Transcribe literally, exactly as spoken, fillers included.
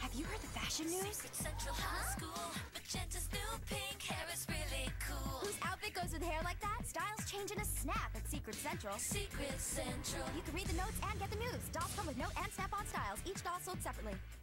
Have you heard the fashion news? Secret Central High School. Magenta's new pink hair is really cool. Whose outfit goes with hair like that? Styles change in a snap at Secret Central. Secret Central. You can read the notes and get the news. Dolls come with note and snap-on styles. Each doll sold separately.